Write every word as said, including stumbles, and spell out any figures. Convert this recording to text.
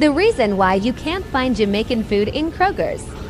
The reason why you can't find Jamaican food in Kroger's.